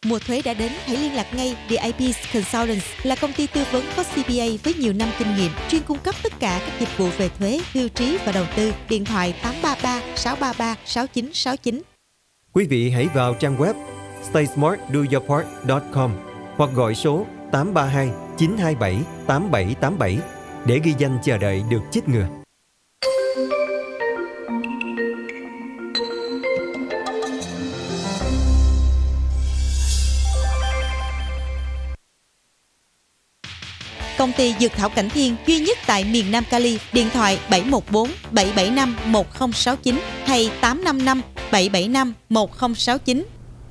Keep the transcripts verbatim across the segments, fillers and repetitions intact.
Mùa thuế đã đến, hãy liên lạc ngay. The i pê Consultants là công ty tư vấn có xê pê a với nhiều năm kinh nghiệm, chuyên cung cấp tất cả các dịch vụ về thuế, hưu trí và đầu tư. Điện thoại tám ba ba sáu ba ba sáu chín sáu chín. Quý vị hãy vào trang web stay smart do your part dot com hoặc gọi số tám ba hai chín hai bảy tám bảy tám bảy để ghi danh chờ đợi được chích ngừa. Công ty Dược Thảo Cảnh Thiên duy nhất tại miền Nam Cali. Điện thoại bảy một bốn bảy bảy năm một không sáu chín hay tám năm năm bảy bảy năm một không sáu chín.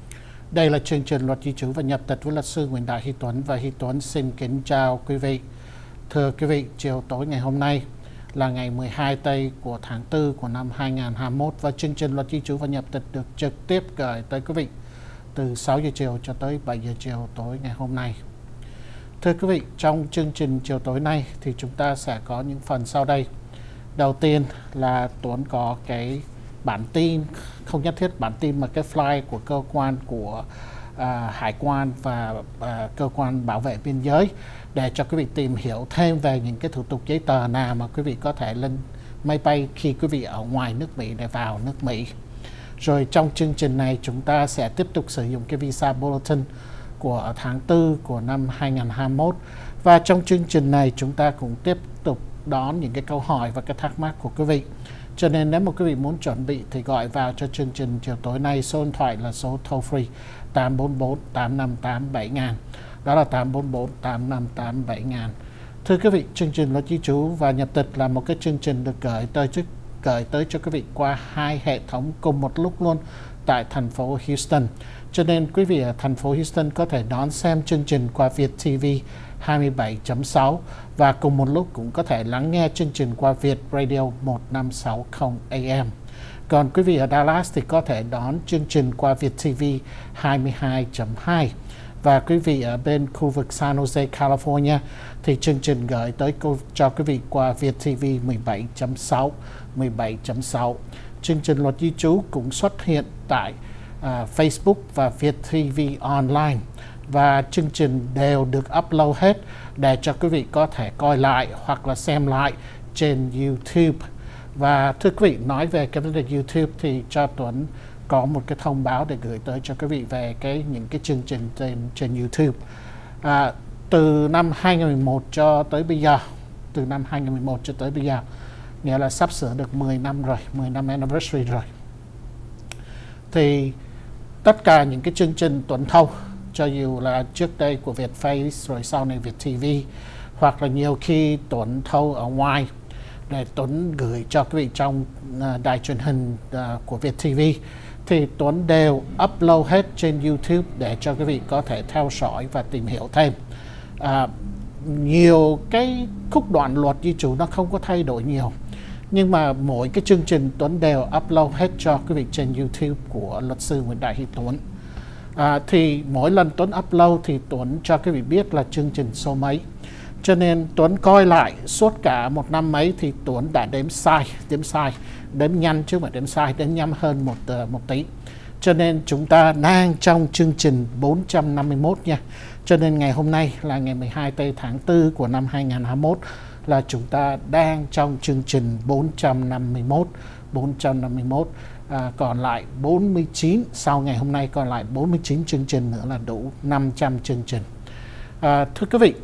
Đây là chương trình Luật Di trú và Nhập tịch với luật sư Nguyễn Đại Hy Tuấn, và Hy Tuấn xin kính chào quý vị. Thưa quý vị, chiều tối ngày hôm nay là ngày mười hai tây của tháng tư của năm hai nghìn không trăm hai mươi mốt, và chương trình Luật Di trú và Nhập tịch được trực tiếp gửi tới quý vị từ sáu giờ chiều cho tới bảy giờ chiều tối ngày hôm nay. Thưa quý vị, trong chương trình chiều tối nay thì chúng ta sẽ có những phần sau đây. Đầu tiên là Tuấn có cái bản tin, không nhất thiết bản tin mà cái file của cơ quan của à, Hải quan và à, cơ quan bảo vệ biên giới, để cho quý vị tìm hiểu thêm về những cái thủ tục giấy tờ nào mà quý vị có thể lên máy bay khi quý vị ở ngoài nước Mỹ để vào nước Mỹ. Rồi trong chương trình này chúng ta sẽ tiếp tục sử dụng cái visa bulletin của tháng tư của năm hai nghìn không trăm hai mươi mốt, và trong chương trình này chúng ta cũng tiếp tục đón những cái câu hỏi và cái thắc mắc của quý vị. Cho nên nếu mà quý vị muốn chuẩn bị thì gọi vào cho chương trình chiều tối nay. Số điện thoại là số toll free tám bốn bốn tám năm tám bảy nghìn. Đó là tám bốn bốn tám năm tám bảy nghìn. Thưa quý vị, chương trình Luật Di trú và Nhập tịch là một cái chương trình được gửi tới trước gửi tới cho quý vị qua hai hệ thống cùng một lúc luôn tại thành phố Houston. Cho nên quý vị ở thành phố Houston có thể đón xem chương trình qua Việt ti vi hai mươi bảy chấm sáu, và cùng một lúc cũng có thể lắng nghe chương trình qua Việt Radio một năm sáu không A M. Còn quý vị ở Dallas thì có thể đón chương trình qua Việt ti vi hai mươi hai chấm hai. Và quý vị ở bên khu vực San Jose, California thì chương trình gửi tới cho quý vị qua Việt ti vi mười bảy chấm sáu, mười bảy chấm sáu. Chương trình Luật Di trú cũng xuất hiện tại uh, Facebook và Việt ti vi Online, và chương trình đều được upload hết để cho quý vị có thể coi lại hoặc là xem lại trên YouTube. Và thưa quý vị, nói về cái vấn đề YouTube thì cho Tuấn có một cái thông báo để gửi tới cho quý vị về cái những cái chương trình trên, trên YouTube. À, từ năm hai nghìn không trăm mười một cho tới bây giờ, từ năm hai nghìn không trăm mười một cho tới bây giờ, nghĩa là sắp sửa được mười năm rồi, mười năm anniversary rồi. Thì tất cả những cái chương trình Tuấn thâu, cho dù là trước đây của Vietface rồi sau này Việt ti vi, hoặc là nhiều khi Tuấn thâu ở ngoài để Tuấn gửi cho quý vị trong uh, đài truyền hình uh, của Việt ti vi, thì Tuấn đều upload hết trên YouTube để cho quý vị có thể theo dõi và tìm hiểu thêm. Uh, nhiều cái khúc đoạn luật di trú nó không có thay đổi nhiều, nhưng mà mỗi cái chương trình Tuấn đều upload hết cho quý vị trên YouTube của luật sư Nguyễn Đại Hy Tuấn. À, thì mỗi lần Tuấn upload thì Tuấn cho quý vị biết là chương trình số mấy. Cho nên Tuấn coi lại suốt cả một năm mấy thì Tuấn đã đếm sai, đếm sai, đếm nhanh chứ không phải đếm sai, đếm nhanh hơn một, uh, một tí. Cho nên chúng ta đang trong chương trình bốn trăm năm mươi mốt nha. Cho nên ngày hôm nay là ngày mười hai tây tháng tư của năm hai nghìn không trăm hai mươi mốt, là chúng ta đang trong chương trình bốn trăm năm mươi mốt, bốn trăm năm mươi mốt. À, còn lại bốn mươi chín, sau ngày hôm nay còn lại bốn mươi chín chương trình nữa là đủ năm trăm chương trình. À, thưa quý vị,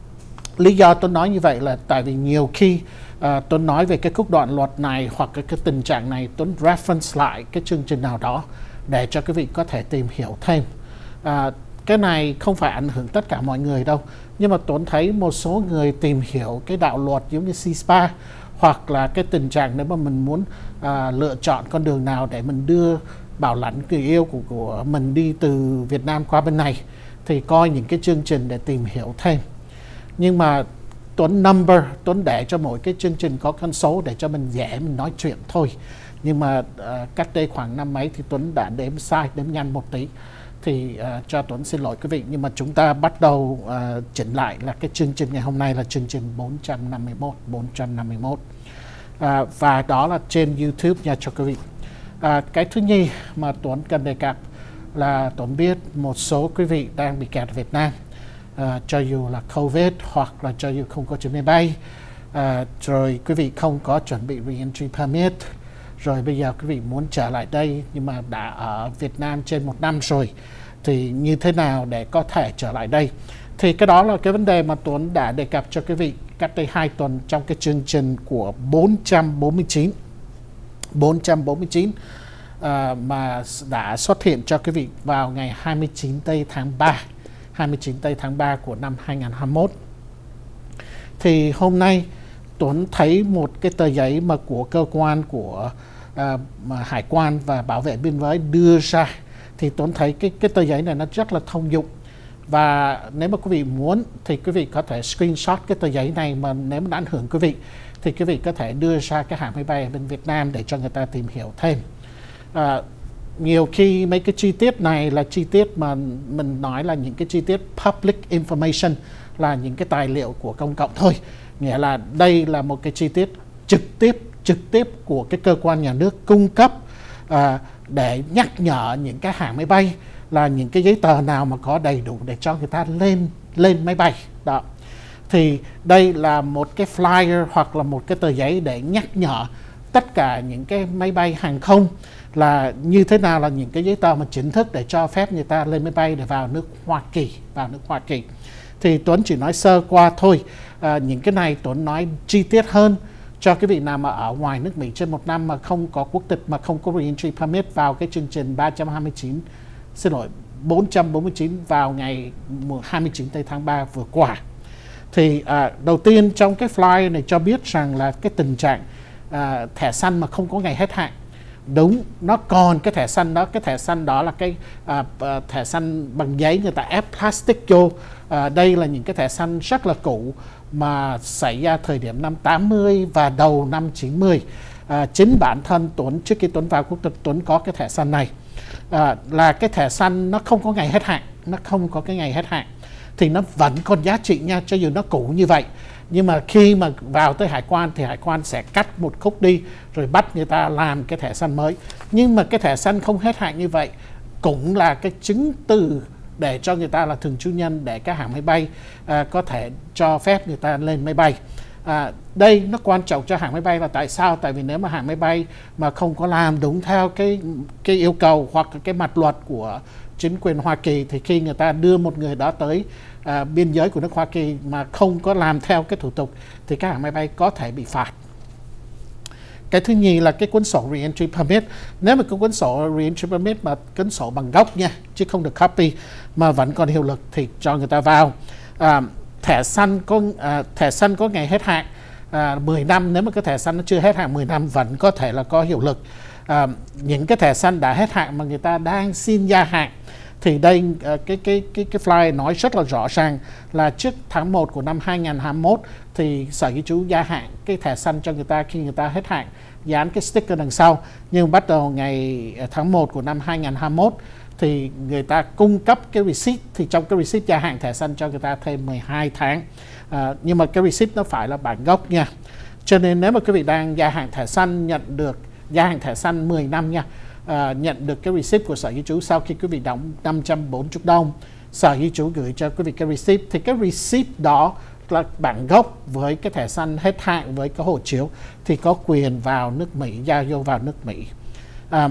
lý do tôi nói như vậy là tại vì nhiều khi à, tôi nói về cái khúc đoạn luật này hoặc cái, cái tình trạng này, tôi reference lại cái chương trình nào đó để cho quý vị có thể tìm hiểu thêm. À, cái này không phải ảnh hưởng tất cả mọi người đâu, nhưng mà Tuấn thấy một số người tìm hiểu cái đạo luật giống như xê ét pê a, hoặc là cái tình trạng nếu mà mình muốn à, lựa chọn con đường nào để mình đưa bảo lãnh người yêu của, của mình đi từ Việt Nam qua bên này, thì coi những cái chương trình để tìm hiểu thêm. Nhưng mà Tuấn number, Tuấn để cho mỗi cái chương trình có con số để cho mình dễ mình nói chuyện thôi. Nhưng mà à, cách đây khoảng năm mấy thì Tuấn đã đếm sai, đếm nhanh một tí. Thì à, cho Tuấn xin lỗi quý vị. Nhưng mà chúng ta bắt đầu à, chỉnh lại là cái chương trình ngày hôm nay là chương trình bốn trăm năm mươi mốt, bốn trăm năm mươi mốt. À, và đó là trên YouTube nha cho quý vị. À, cái thứ nhì mà Tuấn cần đề cập là Tuấn biết một số quý vị đang bị kẹt ở Việt Nam, à, cho dù là Covid hoặc là cho dù không có chuyến máy bay, à, rồi quý vị không có chuẩn bị re-entry permit, rồi bây giờ quý vị muốn trở lại đây nhưng mà đã ở Việt Nam trên một năm rồi, thì như thế nào để có thể trở lại đây? Thì cái đó là cái vấn đề mà Tuấn đã đề cập cho quý vị cách đây hai tuần trong cái chương trình của bốn trăm bốn mươi chín bốn trăm bốn mươi chín à, mà đã xuất hiện cho quý vị vào ngày hai mươi chín tây tháng ba hai mươi chín tây tháng ba của năm hai nghìn không trăm hai mươi mốt. Thì hôm nay Tuấn thấy một cái tờ giấy mà của cơ quan của à, mà Hải quan và Bảo vệ biên giới đưa ra. Thì Tuấn thấy cái, cái tờ giấy này nó rất là thông dụng. Và nếu mà quý vị muốn thì quý vị có thể screenshot cái tờ giấy này, mà nếu mà đã ảnh hưởng quý vị thì quý vị có thể đưa ra cái hãng máy bay ở bên Việt Nam để cho người ta tìm hiểu thêm. À, nhiều khi mấy cái chi tiết này là chi tiết mà mình nói là những cái chi tiết public information, là những cái tài liệu của công cộng thôi. Nghĩa là đây là một cái chi tiết trực tiếp trực tiếp của cái cơ quan nhà nước cung cấp à, để nhắc nhở những cái hãng máy bay là những cái giấy tờ nào mà có đầy đủ để cho người ta lên lên máy bay đó. Thì đây là một cái flyer hoặc là một cái tờ giấy để nhắc nhở tất cả những cái máy bay hàng không là như thế nào là những cái giấy tờ mà chính thức để cho phép người ta lên máy bay để vào nước Hoa Kỳ vào nước Hoa Kỳ. Thì Tuấn chỉ nói sơ qua thôi. À, những cái này Tuấn nói chi tiết hơn cho cái vị nào mà ở ngoài nước Mỹ trên một năm mà không có quốc tịch, mà không có re-entry permit vào cái chương trình ba trăm hai mươi chín, xin lỗi, bốn trăm bốn mươi chín vào ngày hai mươi chín tây tháng ba vừa qua. Thì à, đầu tiên trong cái flyer này cho biết rằng là cái tình trạng à, thẻ xanh mà không có ngày hết hạn. Đúng, nó còn cái thẻ xanh đó, cái thẻ xanh đó là cái à, à, thẻ xanh bằng giấy người ta ép plastic vô. À, đây là những cái thẻ xanh rất là cũ mà xảy ra thời điểm năm tám mươi và đầu năm chín mươi. À, chính bản thân Tuấn trước khi Tuấn vào quốc tịch, Tuấn có cái thẻ xanh này. À, là cái thẻ xanh nó không có ngày hết hạn, nó không có cái ngày hết hạn, thì nó vẫn còn giá trị nha, cho dù nó cũ như vậy. Nhưng mà khi mà vào tới hải quan thì hải quan sẽ cắt một khúc đi rồi bắt người ta làm cái thẻ xanh mới. Nhưng mà cái thẻ xanh không hết hạn như vậy cũng là cái chứng từ để cho người ta là thường trú nhân, để các hãng máy bay à, có thể cho phép người ta lên máy bay. À, đây nó quan trọng cho hãng máy bay là tại sao? Tại vì nếu mà hãng máy bay mà không có làm đúng theo cái cái yêu cầu hoặc cái mặt luật của chính quyền Hoa Kỳ, thì khi người ta đưa một người đó tới à, biên giới của nước Hoa Kỳ mà không có làm theo cái thủ tục thì các hãng máy bay có thể bị phạt. Cái thứ nhì là cái cuốn sổ re-entry permit. Nếu mà cái cuốn sổ re-entry permit mà cuốn sổ bằng gốc nha, chứ không được copy, mà vẫn còn hiệu lực thì cho người ta vào. À, thẻ xanh có à, thẻ xanh có ngày hết hạn à, mười năm. Nếu mà cái thẻ xanh nó chưa hết hạn mười năm vẫn có thể là có hiệu lực. À, những cái thẻ xanh đã hết hạn mà người ta đang xin gia hạn thì đây à, cái cái cái cái flyer nói rất là rõ ràng là trước tháng một của năm hai nghìn không trăm hai mươi mốt thì Sở Di trú gia hạn cái thẻ xanh cho người ta khi người ta hết hạn, dán cái sticker đằng sau. Nhưng bắt đầu ngày tháng một của năm hai nghìn không trăm hai mươi mốt thì người ta cung cấp cái receipt, thì trong cái receipt gia hạn thẻ xanh cho người ta thêm mười hai tháng. À, nhưng mà cái receipt nó phải là bản gốc nha. Cho nên nếu mà quý vị đang gia hạn thẻ xanh, nhận được gia hạn thẻ xanh mười năm nha, à, nhận được cái receipt của Sở Di trú sau khi quý vị đóng năm trăm bốn mươi đồng, Sở Di trú gửi cho quý vị cái receipt, thì cái receipt đó là bản gốc với cái thẻ xanh hết hạn với cái hộ chiếu thì có quyền vào nước Mỹ, giao vô vào nước Mỹ. À,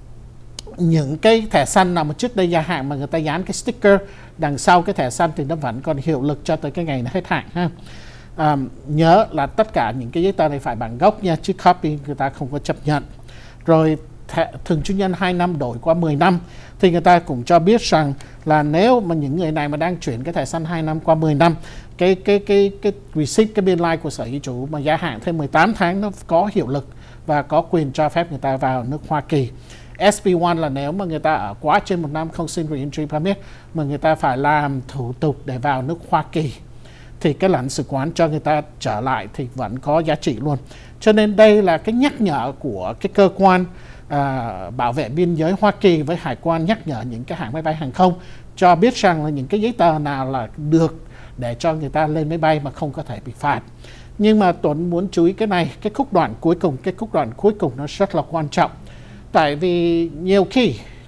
những cái thẻ xanh nào mà trước đây gia hạn mà người ta dán cái sticker đằng sau cái thẻ xanh thì nó vẫn còn hiệu lực cho tới cái ngày nó hết hạn ha. À, nhớ là tất cả những cái giấy tờ này phải bản gốc nha, chứ copy người ta không có chấp nhận. Rồi thẻ, thường trú nhân hai năm đổi qua mười năm thì người ta cũng cho biết rằng là nếu mà những người này mà đang chuyển cái thẻ xanh hai năm qua mười năm, cái cái cái cái receipt, cái biên lai của Sở Di trú mà gia hạn thêm mười tám tháng nó có hiệu lực và có quyền cho phép người ta vào nước Hoa Kỳ. ét pê một là nếu mà người ta ở quá trên một năm không xin re-entry permit mà người ta phải làm thủ tục để vào nước Hoa Kỳ thì cái lãnh sự quán cho người ta trở lại thì vẫn có giá trị luôn. Cho nên đây là cái nhắc nhở của cái cơ quan à, bảo vệ biên giới Hoa Kỳ với hải quan, nhắc nhở những cái hãng máy bay hàng không cho biết rằng là những cái giấy tờ nào là được để cho người ta lên máy bay mà không có thể bị phạt. Nhưng mà Tuấn muốn chú ý cái này, cái khúc đoạn cuối cùng, cái khúc đoạn cuối cùng nó rất là quan trọng. Tại vì nhiều khi,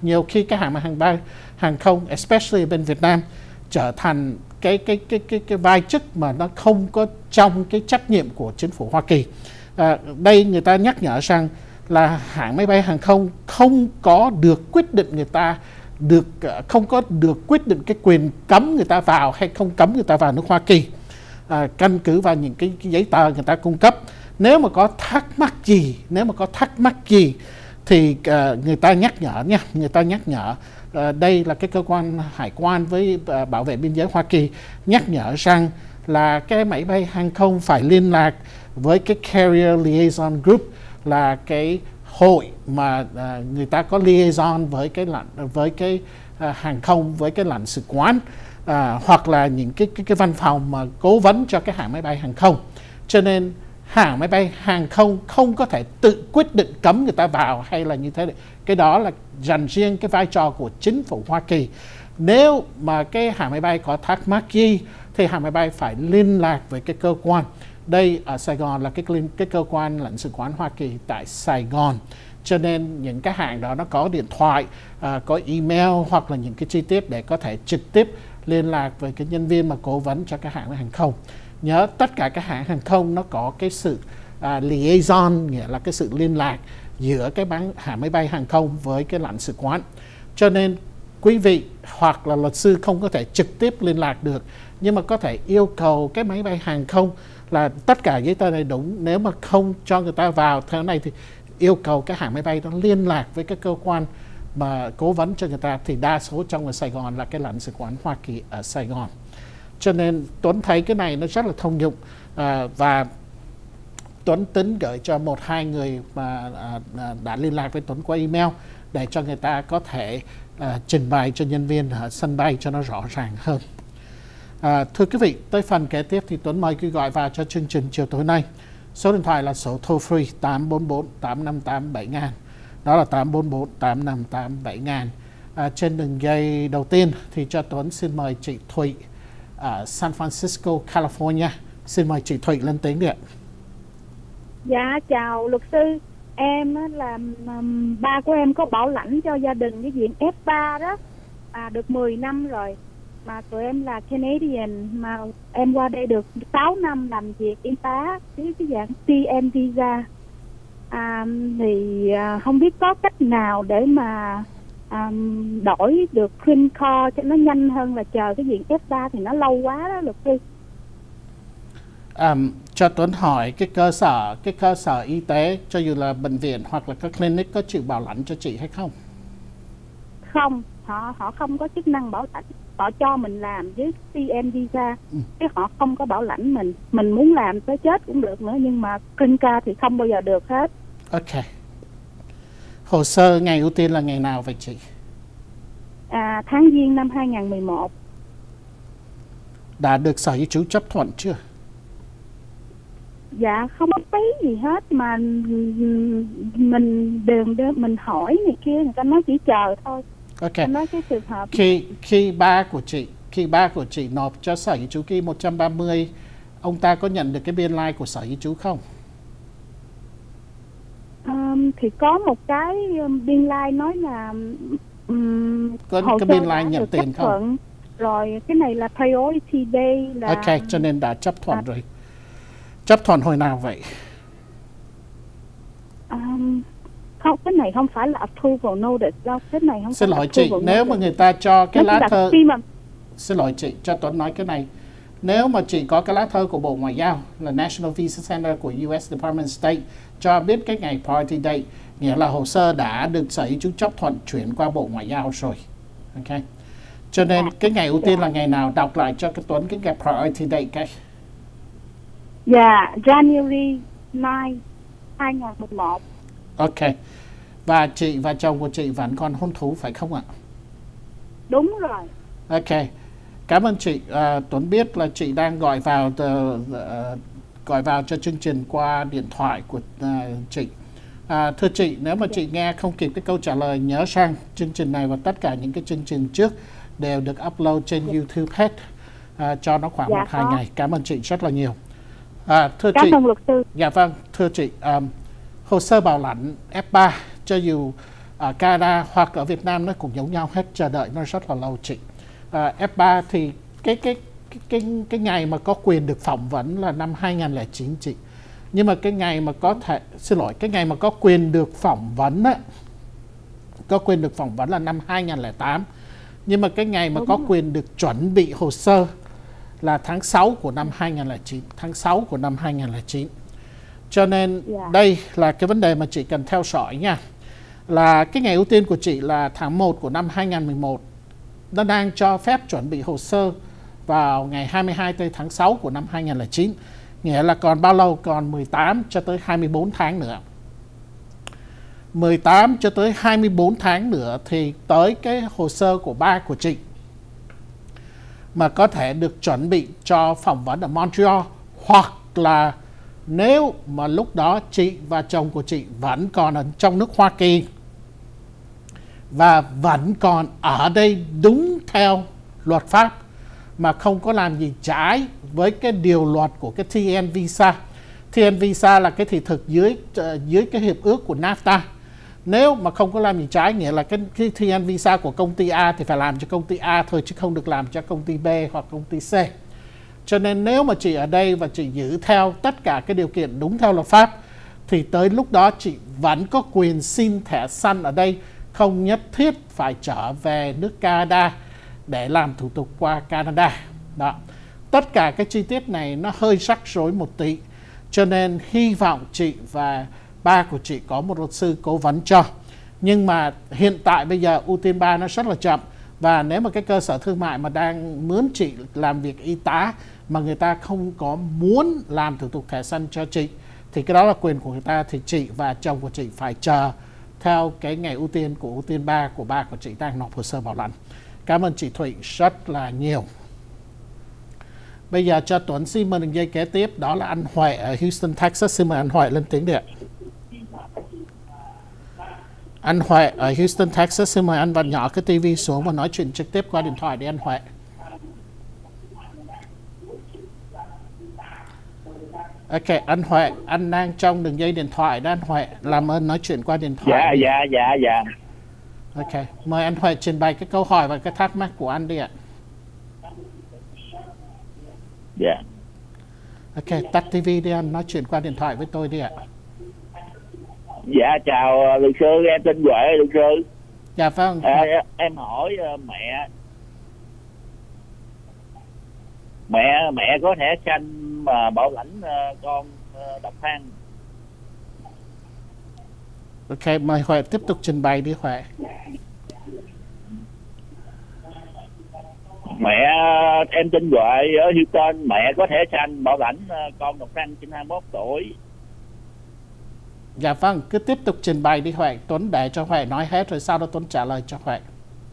Nhiều khi cái hãng hàng bay hàng không, especially bên Việt Nam, trở thành cái cái cái cái cái vai chức mà nó không có trong cái trách nhiệm của chính phủ Hoa Kỳ. À, đây người ta nhắc nhở rằng là hãng máy bay hàng không không có được quyết định người ta được không có được quyết định cái quyền cấm người ta vào hay không cấm người ta vào nước Hoa Kỳ, à, căn cứ vào những cái, cái giấy tờ người ta cung cấp. Nếu mà có thắc mắc gì, nếu mà có thắc mắc gì thì uh, người ta nhắc nhở nha, người ta nhắc nhở. Uh, đây là cái cơ quan hải quan với uh, bảo vệ biên giới Hoa Kỳ nhắc nhở rằng là cái máy bay hàng không phải liên lạc với cái Carrier Liaison Group, là cái hội mà uh, người ta có liaison với cái lãnh với cái uh, hàng không, với cái lãnh sự quán, uh, hoặc là những cái, cái cái văn phòng mà cố vấn cho cái hãng máy bay hàng không. Cho nên hãng máy bay hàng không không có thể tự quyết định cấm người ta vào hay là như thế. Cái đó là dành riêng cái vai trò của chính phủ Hoa Kỳ. Nếu mà cái hãng máy bay có thắc mắc gì thì hãng máy bay phải liên lạc với cái cơ quan. Đây ở Sài Gòn là cái, cái cơ quan lãnh sự quán Hoa Kỳ tại Sài Gòn. Cho nên những cái hãng đó nó có điện thoại, à, có email hoặc là những cái chi tiết để có thể trực tiếp liên lạc với cái nhân viên mà cố vấn cho cái hãng hàng không. Nhớ tất cả các hãng hàng không nó có cái sự à, liaison, nghĩa là cái sự liên lạc giữa cái bán, hãng máy bay hàng không với cái lãnh sự quán. Cho nên quý vị hoặc là luật sư không có thể trực tiếp liên lạc được, nhưng mà có thể yêu cầu cái máy bay hàng không là tất cả giấy tờ này đúng. Nếu mà không cho người ta vào theo này thì yêu cầu cái hãng máy bay đó liên lạc với cái cơ quan mà cố vấn cho người ta, thì đa số trong ở Sài Gòn là cái lãnh sự quán Hoa Kỳ ở Sài Gòn. Cho nên Tuấn thấy cái này nó rất là thông dụng, à, và Tuấn tính gửi cho một hai người mà à, đã liên lạc với Tuấn qua email để cho người ta có thể à, trình bày cho nhân viên ở sân bay cho nó rõ ràng hơn. À, thưa quý vị, tới phần kế tiếp thì Tuấn mời quý gọi vào cho chương trình chiều tối nay. Số điện thoại là số toll free tám bốn bốn tám năm tám bảy nghìn. Đó là tám bốn bốn tám năm tám bảy nghìn. À, trên đường dây đầu tiên thì cho Tuấn xin mời chị Thụy ở San Francisco, California. Xin mời chị Thụy lên tiếng đi ạ. Dạ, chào luật sư. Em là um, ba của em có bảo lãnh cho gia đình cái diện F ba đó, à, được mười năm rồi. Mà tụi em là Canadian, mà em qua đây được sáu năm làm việc y tá với cái dạng T N visa. À, thì à, không biết có cách nào để mà à, đổi được green card cho nó nhanh hơn là chờ cái diện F ba thì nó lâu quá đó luật sư. Um, cho Tuấn hỏi cái cơ sở cái cơ sở y tế, cho dù là bệnh viện hoặc là các clinic, có chịu bảo lãnh cho chị hay không? Không, họ họ không có chức năng bảo lãnh. Họ cho mình làm với T N visa, ừ. chứ họ không có bảo lãnh mình. Mình muốn làm tới chết cũng được nữa, nhưng mà green card thì không bao giờ được hết. Ok. Hồ sơ ngày ưu tiên là ngày nào vậy chị? À, tháng Giêng năm hai nghìn mười một. Đã được Sở Di trú chấp thuận chưa? Dạ không có thấy gì hết, mà mình đường mình hỏi này kia, người ta nói chỉ chờ thôi. Ok. Nói cái trường hợp khi khi ba của chị khi ba của chị nộp cho Sở Di trú ký một trăm ba mươi, ông ta có nhận được cái biên lai của Sở Di trú không? Um, thì có một cái biên lai nói là um, có cái biên lai nhận tiền không? Thuận. Rồi cái này là priority day là ok, cho nên đã chấp thuận à. rồi. Chấp thuận hồi nào vậy? Um, không, cái này không phải là approval notice đâu. Cái này không Xin phải lỗi chị, nếu mà người ta cho cái lá thơ mà... Xin lỗi chị, cho Tuấn nói cái này. Nếu mà chị có cái lá thơ của Bộ Ngoại giao là National Visa Center của U S Department of State cho biết cái ngày priority date, nghĩa là hồ sơ đã được Sở Di trú chấp thuận chuyển qua Bộ Ngoại giao rồi. Ok. Cho nên cái ngày ưu tiên là ngày nào? Đọc lại cho cái Tuấn cái ngày priority date cái. Dạ, yeah, January ninth, hai nghìn mười một. Ok. Và chị và chồng của chị vẫn còn hôn thú phải không ạ? Đúng rồi. Ok. Cảm ơn chị. À, Tuấn biết là chị đang gọi vào uh, uh, gọi vào cho chương trình qua điện thoại của uh, chị. À, thưa chị, nếu mà chị nghe không kịp cái câu trả lời, nhớ rằng chương trình này và tất cả những cái chương trình trước đều được upload trên YouTube hết, à, cho nó khoảng dạ, một hai có. ngày. Cảm ơn chị rất là nhiều. À, thưa Cảm chị, ơn luật sư. Dạ vâng, thưa chị, um, hồ sơ bảo lãnh F ba cho dù ở Canada hoặc ở Việt Nam nó cũng giống nhau hết, chờ đợi nó rất là lâu chị. À, F ba thì cái cái cái cái cái ngày mà có quyền được phỏng vấn là năm hai nghìn lẻ chín chị. Nhưng mà cái ngày mà có thể xin lỗi cái ngày mà có quyền được phỏng vấn á, có quyền được phỏng vấn là năm hai nghìn lẻ tám. Nhưng mà cái ngày mà có quyền được chuẩn bị hồ sơ là tháng sáu của năm hai nghìn lẻ chín, tháng sáu của năm hai nghìn lẻ chín. Cho nên yeah. đây là cái vấn đề mà chị cần theo dõi nha. Là cái ngày ưu tiên của chị là tháng một của năm hai nghìn mười một. Nó đang cho phép chuẩn bị hồ sơ vào ngày hai mươi hai tây tháng sáu của năm hai nghìn lẻ chín. Nghĩa là còn bao lâu? Còn mười tám cho tới hai mươi bốn tháng nữa. mười tám cho tới hai mươi bốn tháng nữa thì tới cái hồ sơ của ba của chị mà có thể được chuẩn bị cho phỏng vấn ở Montreal, hoặc là nếu mà lúc đó chị và chồng của chị vẫn còn ở trong nước Hoa Kỳ và vẫn còn ở đây đúng theo luật pháp mà không có làm gì trái với cái điều luật của cái T N visa. T N visa là cái thị thực dưới uh, dưới cái hiệp ước của NAFTA. Nếu mà không có làm gì trái, nghĩa là cái, cái T N visa của công ty A thì phải làm cho công ty A thôi, chứ không được làm cho công ty B hoặc công ty C. Cho nên nếu mà chị ở đây và chị giữ theo tất cả cái điều kiện đúng theo luật pháp thì tới lúc đó chị vẫn có quyền xin thẻ xanh ở đây, không nhất thiết phải trở về nước Canada để làm thủ tục qua Canada. Đó. Tất cả cái chi tiết này nó hơi rắc rối một tí, cho nên hy vọng chị và ba của chị có một luật sư cố vấn cho. Nhưng mà hiện tại bây giờ ưu tiên ba nó rất là chậm, và nếu mà cái cơ sở thương mại mà đang mướn chị làm việc y tá mà người ta không có muốn làm thủ tục thẻ xanh cho chị thì cái đó là quyền của người ta, thì chị và chồng của chị phải chờ theo cái ngày ưu tiên của ưu tiên ba của ba của chị đang nộp hồ sơ bảo lãnh. Cảm ơn chị Thụy rất là nhiều. Bây giờ cho Tuấn xin mời đường dây kế tiếp, đó là anh Huệ ở Houston, Texas. Xin mời anh Huệ lên tiếng đi ạ. Anh Huệ ở Houston, Texas, xin mời anh vặn nhỏ cái tivi xuống và nói chuyện trực tiếp qua điện thoại đi anh Huệ. Ok, anh Huệ, anh đang trong đường dây điện thoại đó anh Huệ, làm ơn nói chuyện qua điện thoại. Dạ, đi. dạ, dạ, dạ. Ok, mời anh Huệ trình bày cái câu hỏi và cái thắc mắc của anh đi ạ. Dạ. Ok, tắt tivi đi anh, nói chuyện qua điện thoại với tôi đi ạ. Dạ, chào luật sư, em tên Huệ, luật sư. Dạ vâng. À, em hỏi uh, mẹ mẹ mẹ có thẻ xanh mà bảo lãnh uh, con uh, độc thân. Ok, mời Huệ tiếp tục trình bày đi Huệ. Mẹ em tên Huệ ở Houston, mẹ có thẻ xanh bảo lãnh uh, con độc thân trên hai mươi mốt tuổi. Dạ vâng, cứ tiếp tục trình bày đi Huệ. Tuấn để cho Huệ nói hết rồi sau đó Tuấn trả lời cho Huệ.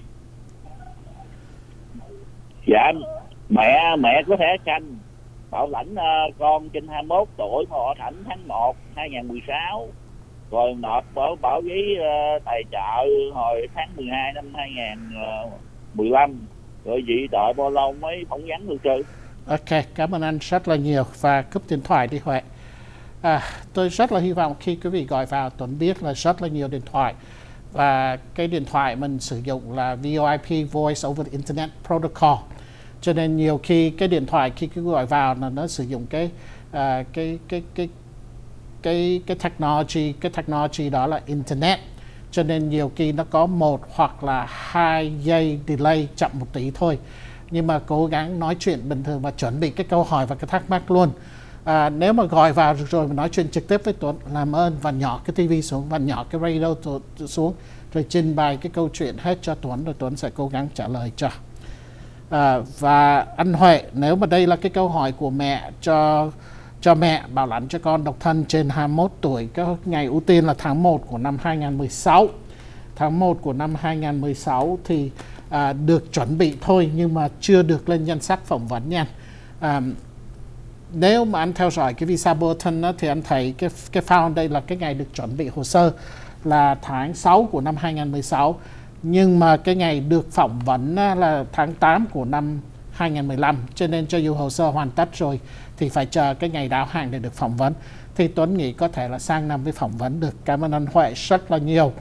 Dạ, mẹ mẹ có thẻ xanh bảo lãnh uh, con trên hai mươi mốt tuổi, họ thảnh tháng một hai nghìn mười sáu, rồi nộp bảo bảo giấy uh, tài trợ hồi tháng mười hai năm hai nghìn mười lăm, rồi dị đợi bao lâu mới phỏng vấn luật sư. Ok, cảm ơn anh rất là nhiều và cúp điện thoại đi Huệ. À, tôi rất là hy vọng khi quý vị gọi vào, Tuấn biết là rất là nhiều điện thoại và cái điện thoại mình sử dụng là V O I P, Voice over Internet Protocol, cho nên nhiều khi cái điện thoại khi cứ gọi vào là nó sử dụng cái uh, cái cái cái cái cái technology cái technology đó là Internet, cho nên nhiều khi nó có một hoặc là hai giây delay chậm một tí thôi, nhưng mà cố gắng nói chuyện bình thường và chuẩn bị cái câu hỏi và cái thắc mắc luôn. À, nếu mà gọi vào rồi mà nói chuyện trực tiếp với Tuấn, làm ơn vặn nhỏ cái tivi xuống, vặn nhỏ cái radio xuống, rồi trình bày cái câu chuyện hết cho Tuấn, rồi Tuấn sẽ cố gắng trả lời cho. À, và anh Huệ, nếu mà đây là cái câu hỏi của mẹ cho cho mẹ bảo lãnh cho con độc thân trên hai mươi mốt tuổi, cái ngày ưu tiên là tháng một của năm hai nghìn mười sáu. Tháng một của năm hai nghìn mười sáu thì à, được chuẩn bị thôi, nhưng mà chưa được lên danh sách phỏng vấn nha. À, nếu mà anh theo dõi cái visa bulletin đó, thì anh thấy cái cái file đây là cái ngày được chuẩn bị hồ sơ là tháng sáu của năm hai nghìn mười sáu, nhưng mà cái ngày được phỏng vấn là tháng tám của năm hai nghìn mười lăm, cho nên cho dù hồ sơ hoàn tất rồi thì phải chờ cái ngày đáo hàng để được phỏng vấn. Thì Tuấn nghĩ có thể là sang năm mới phỏng vấn được. Cảm ơn anh Huệ rất là nhiều.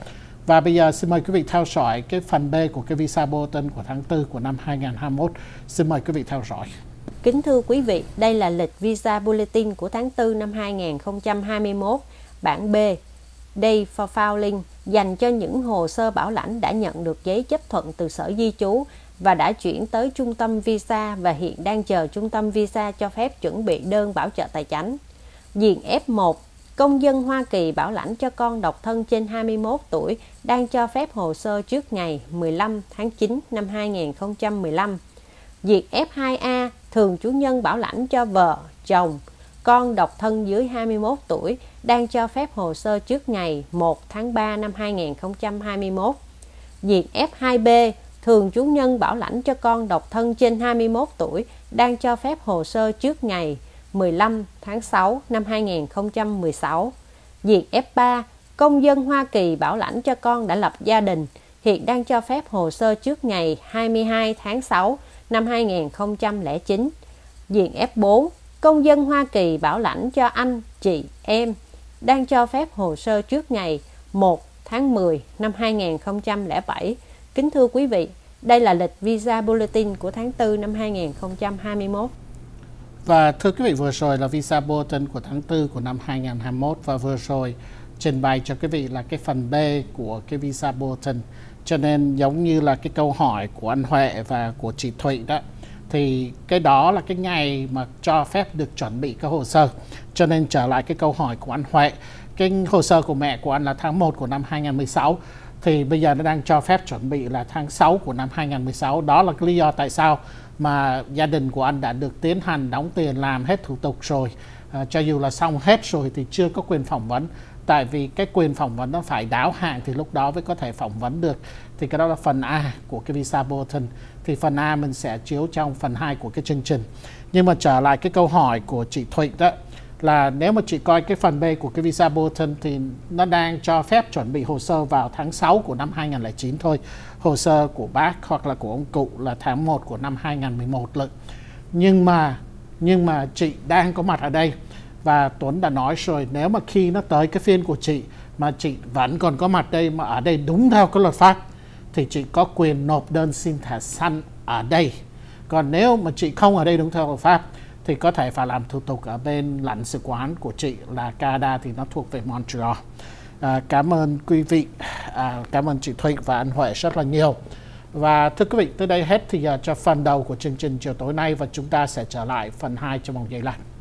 Và bây giờ xin mời quý vị theo dõi cái phần B của cái visa bulletin của tháng tư của năm hai nghìn không trăm hai mươi mốt. Xin mời quý vị theo dõi. Kính thưa quý vị, đây là lịch visa bulletin của tháng tư năm hai nghìn không trăm hai mươi mốt, bản B, Day for Filing, dành cho những hồ sơ bảo lãnh đã nhận được giấy chấp thuận từ Sở Di trú và đã chuyển tới Trung tâm Visa và hiện đang chờ Trung tâm Visa cho phép chuẩn bị đơn bảo trợ tài chánh. Diện F một, công dân Hoa Kỳ bảo lãnh cho con độc thân trên hai mươi mốt tuổi đang cho phép hồ sơ trước ngày mười lăm tháng chín năm hai nghìn không trăm mười lăm. Diện F hai A, thường chủ nhân bảo lãnh cho vợ, chồng, con độc thân dưới hai mươi mốt tuổi đang cho phép hồ sơ trước ngày một tháng ba năm hai nghìn không trăm hai mươi mốt. Diện F hai B, thường chủ nhân bảo lãnh cho con độc thân trên hai mươi mốt tuổi đang cho phép hồ sơ trước ngày mười lăm tháng sáu năm hai nghìn không trăm mười sáu. Diện F ba, công dân Hoa Kỳ bảo lãnh cho con đã lập gia đình, hiện đang cho phép hồ sơ trước ngày hai mươi hai tháng sáu năm hai nghìn không trăm lẻ chín. Diện F bốn, công dân Hoa Kỳ bảo lãnh cho anh, chị, em, đang cho phép hồ sơ trước ngày một tháng mười năm hai nghìn không trăm lẻ bảy. Kính thưa quý vị, đây là lịch visa bulletin của tháng tư năm hai nghìn không trăm hai mươi mốt. Và thưa quý vị, vừa rồi là visa bulletin của tháng tư của năm hai nghìn không trăm hai mươi mốt và vừa rồi trình bày cho quý vị là cái phần B của cái visa bulletin. Cho nên giống như là cái câu hỏi của anh Huệ và của chị Thụy đó, thì cái đó là cái ngày mà cho phép được chuẩn bị cái hồ sơ. Cho nên trở lại cái câu hỏi của anh Huệ, cái hồ sơ của mẹ của anh là tháng một của năm hai nghìn không trăm mười sáu, thì bây giờ nó đang cho phép chuẩn bị là tháng sáu của năm hai nghìn không trăm mười sáu. Đó là cái lý do tại sao mà gia đình của anh đã được tiến hành đóng tiền làm hết thủ tục rồi. À, cho dù là xong hết rồi thì chưa có quyền phỏng vấn. Tại vì cái quyền phỏng vấn nó phải đáo hạn thì lúc đó mới có thể phỏng vấn được. Thì cái đó là phần A của cái visa bulletin. Thì phần A mình sẽ chiếu trong phần hai của cái chương trình. Nhưng mà trở lại cái câu hỏi của chị Thụy đó, là nếu mà chị coi cái phần B của cái visa bulletin thì nó đang cho phép chuẩn bị hồ sơ vào tháng sáu của năm hai nghìn không trăm lẻ chín thôi. Hồ sơ của bác hoặc là của ông cụ là tháng một của năm hai nghìn không trăm mười một lận. Nhưng mà nhưng mà chị đang có mặt ở đây và Tuấn đã nói rồi, nếu mà khi nó tới cái phiên của chị mà chị vẫn còn có mặt đây mà ở đây đúng theo cái luật pháp thì chị có quyền nộp đơn xin thẻ xanh ở đây. Còn nếu mà chị không ở đây đúng theo luật pháp thì có thể phải làm thủ tục ở bên lãnh sự quán của chị là Canada, thì nó thuộc về Montreal. À, cảm ơn quý vị, à, cảm ơn chị Thụy và anh Huệ rất là nhiều. Và thưa quý vị, tới đây hết thì uh, cho phần đầu của chương trình chiều tối nay và chúng ta sẽ trở lại phần hai trong vòng giây lát.